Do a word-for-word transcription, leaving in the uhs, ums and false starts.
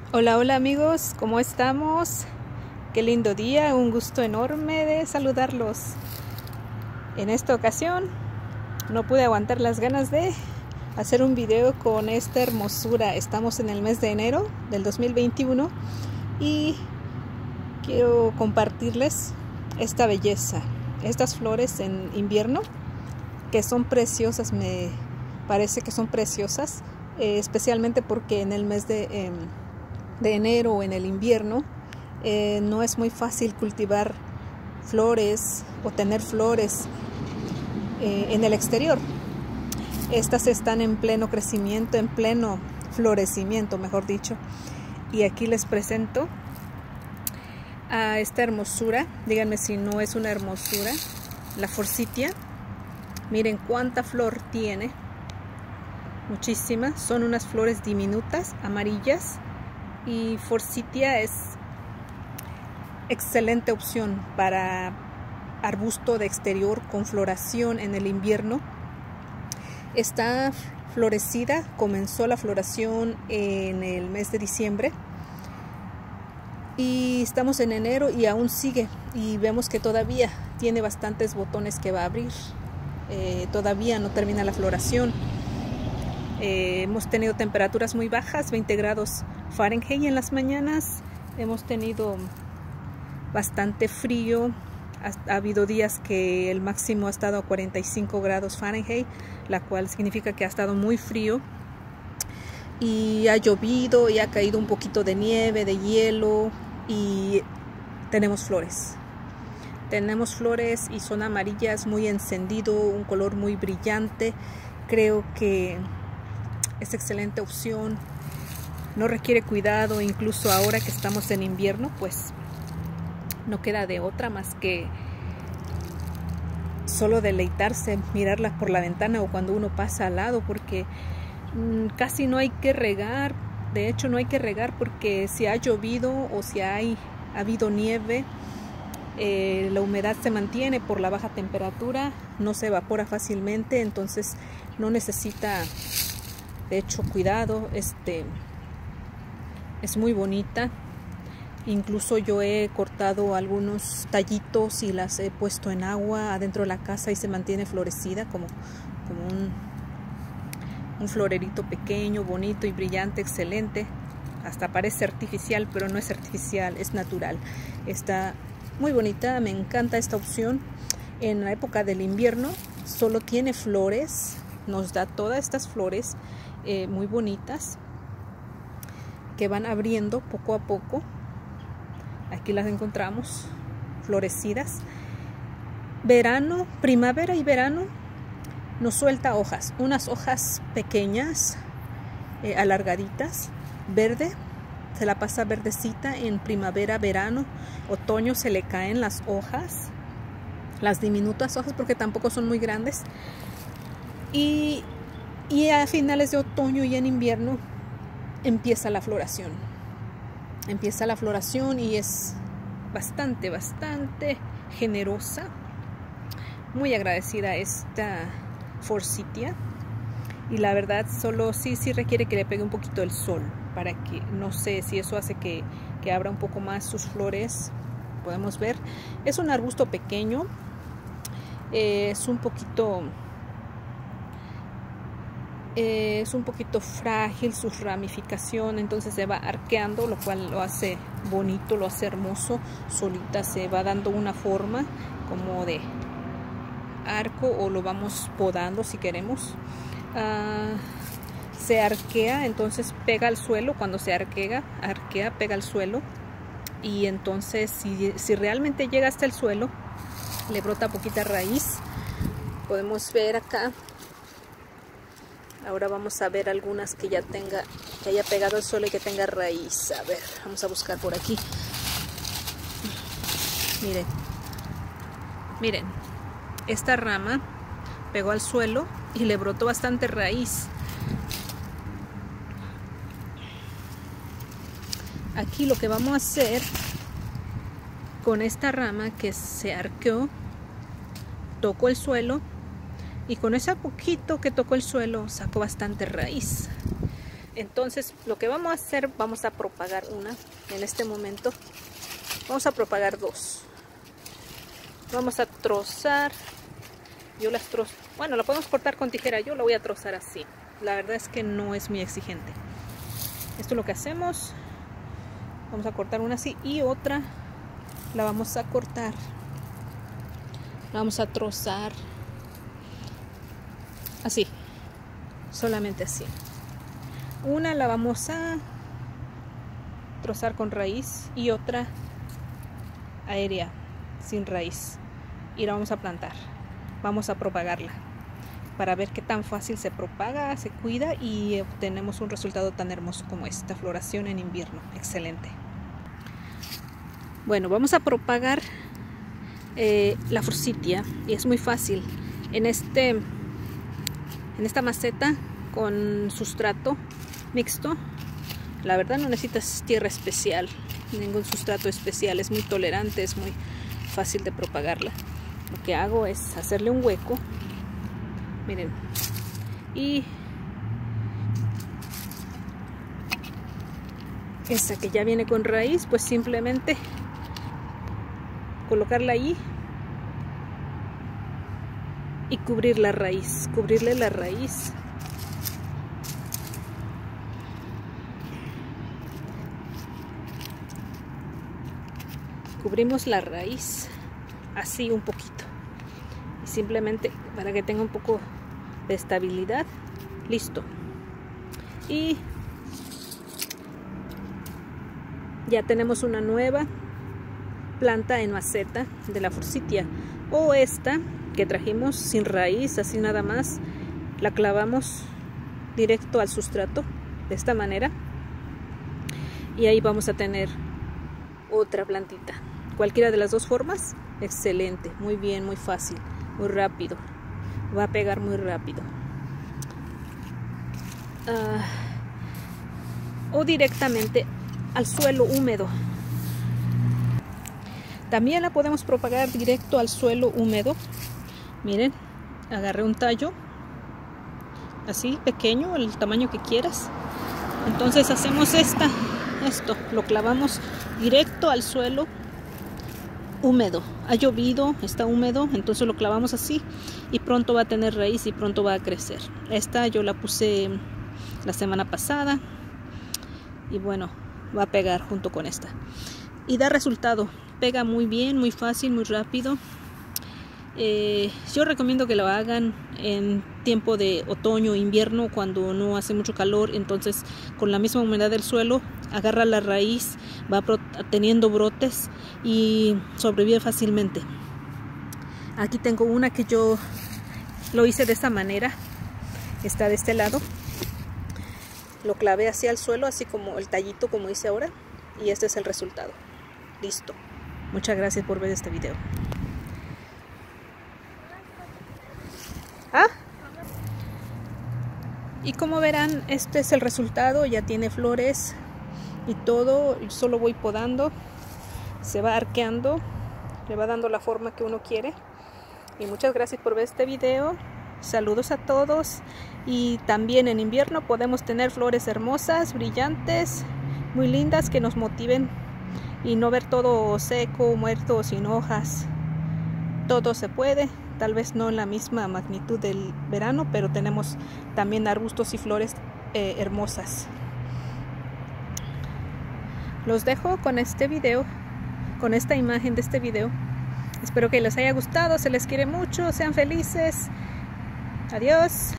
Hola, hola amigos, ¿cómo estamos? Qué lindo día, un gusto enorme de saludarlos. En esta ocasión no pude aguantar las ganas de hacer un video con esta hermosura. Estamos en el mes de enero del dos mil veintiuno y quiero compartirles esta belleza, estas flores en invierno que son preciosas, me parece que son preciosas, eh, especialmente porque en el mes de... Eh, de enero o en el invierno eh, no es muy fácil cultivar flores o tener flores eh, en el exterior. Estas están en pleno crecimiento, en pleno florecimiento, mejor dicho. Y aquí les presento a esta hermosura. Díganme si no es una hermosura, la forsythia. Miren cuánta flor tiene, muchísimas. Son unas flores diminutas, amarillas. Y forsythia es excelente opción para arbusto de exterior con floración en el invierno. Está florecida, comenzó la floración en el mes de diciembre y estamos en enero y aún sigue, y vemos que todavía tiene bastantes botones que va a abrir. Eh, todavía no termina la floración. Eh, hemos tenido temperaturas muy bajas, veinte grados Fahrenheit en las mañanas. Hemos tenido bastante frío. Ha, ha habido días que el máximo ha estado a cuarenta y cinco grados Fahrenheit, la cual significa que ha estado muy frío. Y ha llovido y ha caído un poquito de nieve, de hielo, y tenemos flores. Tenemos flores y son amarillas, muy encendido, un color muy brillante. Creo que es excelente opción, no requiere cuidado, incluso ahora que estamos en invierno, pues no queda de otra más que solo deleitarse, mirarlas por la ventana o cuando uno pasa al lado, porque mmm, casi no hay que regar. De hecho no hay que regar porque si ha llovido o si hay, ha habido nieve, eh, la humedad se mantiene por la baja temperatura, no se evapora fácilmente, entonces no necesita de hecho cuidado. Este es muy bonita. Incluso yo he cortado algunos tallitos y las he puesto en agua adentro de la casa y se mantiene florecida como, como un, un florerito pequeño, bonito y brillante, excelente. Hasta parece artificial, pero no es artificial, es natural. Está muy bonita, me encanta esta opción. En la época del invierno solo tiene flores, nos da todas estas flores Eh, muy bonitas que van abriendo poco a poco. Aquí las encontramos florecidas. Verano, primavera y verano nos suelta hojas, unas hojas pequeñas, eh, alargaditas, verde, se la pasa verdecita. En primavera, verano, otoño se le caen las hojas, las diminutas hojas, porque tampoco son muy grandes. Y Y a finales de otoño y en invierno empieza la floración. Empieza la floración y es bastante, bastante generosa. Muy agradecida esta forsythia. Y la verdad solo sí, sí requiere que le pegue un poquito el sol para que, no sé si eso hace que, que abra un poco más sus flores. Podemos ver. Es un arbusto pequeño. Eh, es un poquito... Eh, es un poquito frágil su ramificación, entonces se va arqueando, lo cual lo hace bonito, lo hace hermoso. Solita se va dando una forma como de arco, o lo vamos podando si queremos. Uh, se arquea, entonces pega al suelo. Cuando se arquea, arquea, pega al suelo, y entonces si, si realmente llega hasta el suelo, le brota poquita raíz. Podemos ver acá. Ahora vamos a ver algunas que ya tenga, que haya pegado al suelo y que tenga raíz. A ver, vamos a buscar por aquí. Miren, miren, esta rama pegó al suelo y le brotó bastante raíz. Aquí lo que vamos a hacer con esta rama que se arqueó, tocó el suelo, y con ese poquito que tocó el suelo sacó bastante raíz. Entonces lo que vamos a hacer, vamos a propagar una en este momento. Vamos a propagar dos. Vamos a trozar. Yo las trozo. Bueno, la podemos cortar con tijera. Yo la voy a trozar así. La verdad es que no es muy exigente. Esto es lo que hacemos. Vamos a cortar una así y otra la vamos a cortar. La vamos a trozar así. Solamente así. Una la vamos a trozar con raíz y otra aérea sin raíz. Y la vamos a plantar. Vamos a propagarla para ver qué tan fácil se propaga, se cuida y obtenemos un resultado tan hermoso como esta floración en invierno. Excelente. Bueno, vamos a propagar eh, la forsythia y es muy fácil. En este, en esta maceta con sustrato mixto, la verdad no necesitas tierra especial, ningún sustrato especial, es muy tolerante, es muy fácil de propagarla. Lo que hago es hacerle un hueco, miren, y esta que ya viene con raíz, pues simplemente colocarla allí y cubrir la raíz, cubrirle la raíz. Cubrimos la raíz así un poquito y simplemente para que tenga un poco de estabilidad. Listo. Y ya tenemos una nueva planta en maceta de la forsythia, o esta que trajimos sin raíz, así nada más la clavamos directo al sustrato de esta manera y ahí vamos a tener otra plantita. Cualquiera de las dos formas, excelente, muy bien, muy fácil, muy rápido, va a pegar muy rápido. Uh, o directamente al suelo húmedo. También la podemos propagar directo al suelo húmedo. Miren, agarré un tallo así pequeño, el tamaño que quieras. Entonces hacemos esta, esto, lo clavamos directo al suelo húmedo. Ha llovido, está húmedo, entonces lo clavamos así y pronto va a tener raíz y pronto va a crecer. Esta yo la puse la semana pasada y bueno, va a pegar junto con esta y da resultado, pega muy bien, muy fácil, muy rápido. Eh, yo recomiendo que lo hagan en tiempo de otoño, invierno, cuando no hace mucho calor. Entonces con la misma humedad del suelo agarra la raíz, va teniendo brotes y sobrevive fácilmente. Aquí tengo una que yo lo hice de esta manera, está de este lado, lo clavé hacia el suelo, así como el tallito como hice ahora, y este es el resultado. Listo. Muchas gracias por ver este video. ¿Ah? Y como verán, este es el resultado, ya tiene flores y todo, solo voy podando, se va arqueando, le va dando la forma que uno quiere. Y muchas gracias por ver este video, saludos a todos. Y también en invierno podemos tener flores hermosas, brillantes, muy lindas, que nos motiven y no ver todo seco, muerto, sin hojas. Todo se puede. Tal vez no en la misma magnitud del verano, pero tenemos también arbustos y flores eh, hermosas. Los dejo con este video, con esta imagen de este video. Espero que les haya gustado, se les quiere mucho, sean felices. Adiós.